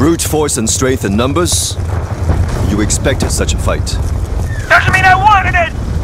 Brute force and strength in numbers? You expected such a fight. Doesn't mean I wanted it!